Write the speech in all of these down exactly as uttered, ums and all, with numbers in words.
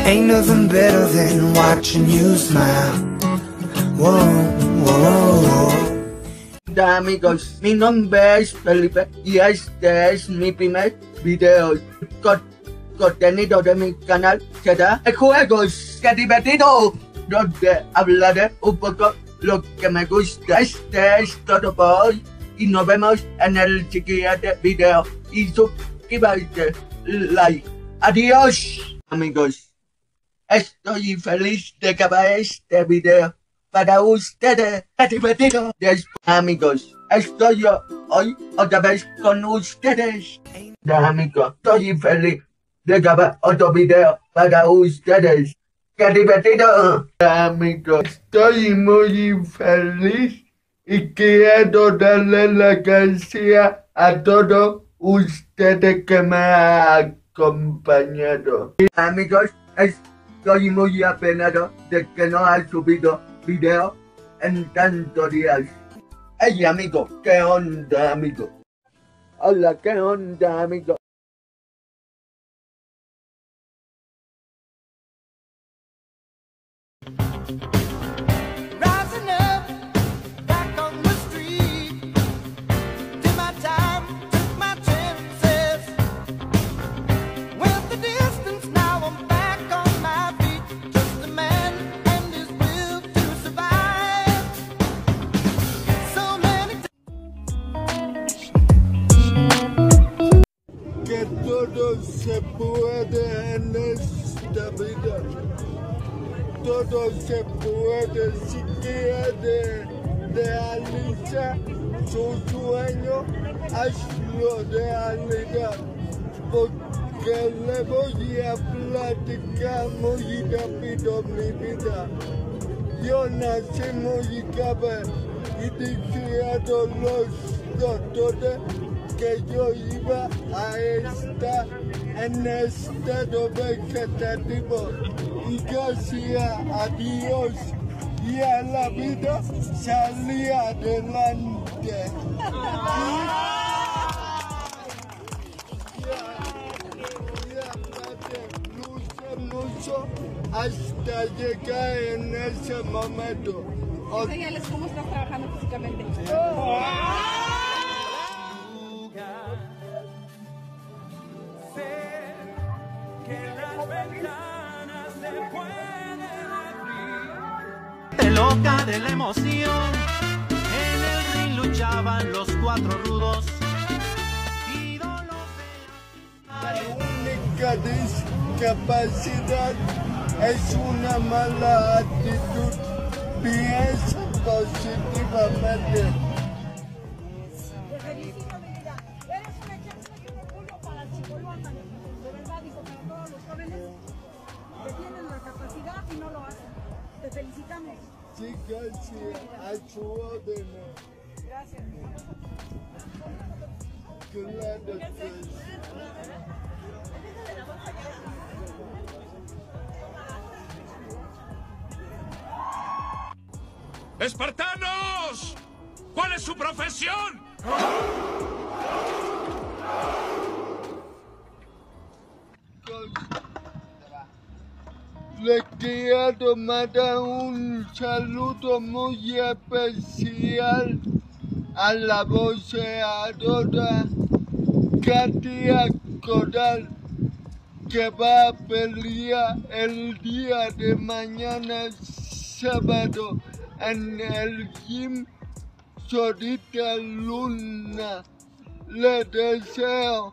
Ain't nothing better than watching you smile. Whoa, whoa, whoa. Hola amigos, mi nombre es Felipe y este es mi primer video. Con contenido de mi canal será de juegos. ¡Qué divertido! Donde hablaré un poco lo que me gusta. Este es todo por hoy y nos vemos en el siguiente video. Y suscríbete, like. Adiós amigos. Estoy feliz de grabar este video para ustedes. ¡Qué divertido! Después, amigos, estoy yo hoy otra vez con ustedes. Ya amigos, estoy feliz de grabar otro video para ustedes. ¡Qué divertido! Ya amigos, estoy muy feliz y quiero darle las gracias a todos ustedes que me han acompañado. Amigos, estoy muy apenado de que no ha subido video en tantos días. Hey amigo, ¿qué onda amigo? Hola, ¿qué onda amigo? Que todo se puede en esta vida, todo se puede si quiere realizar su sueño, hazlo realidad, porque le voy a platicar muy rápido mi vida. Yo nací muy joven y dijeron los doctores que yo iba a estar en estado vegetativo y gracias a Dios y a la vida salí adelante. Y aparte luché mucho hasta llegar en ese momento. Enséñales cómo estás trabajando físicamente. Sí. Loca de la emoción, en el ring luchaban los cuatro rudos, ídolos de la... La única discapacidad es una mala actitud, piensa positivamente. Te felicito mi vida, eres un ejemplo de orgullo para el Chicolón, de verdad, digo, para todos los jóvenes que tienen la capacidad y no lo hacen. Te felicitamos. Sí, gracias, a su orden. Gracias. Claro que sí. ¡Espartanos! ¿Cuál es su profesión? Le quiero mandar un saludo muy especial a la boxeadora Katia Coral, que va a pelear el día de mañana sábado en el gym Sorita Luna. Le deseo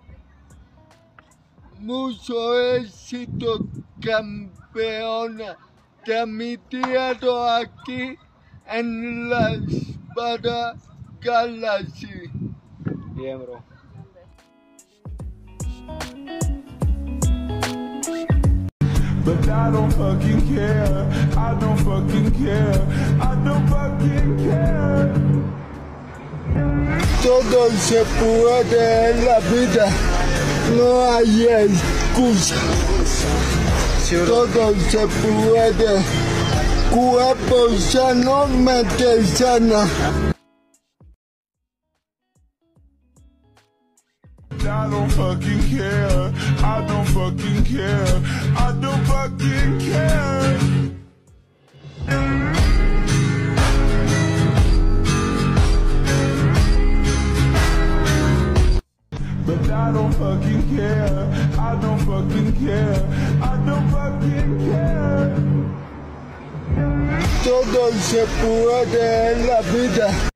mucho éxito, campeona, transmitiendo aquí en la Espada Galaxy. Bien, bro. But I don't fucking care, I don't fucking care, I don't fucking care. Todo se puede en la vida, no hay excusa. Todo se puede, cuerpo sano, mente sana. But I don't fucking care. I don't fucking care. I don't fucking care. But I don't fucking care. I don't fucking care. I don't fucking care. Todo se puede en la vida.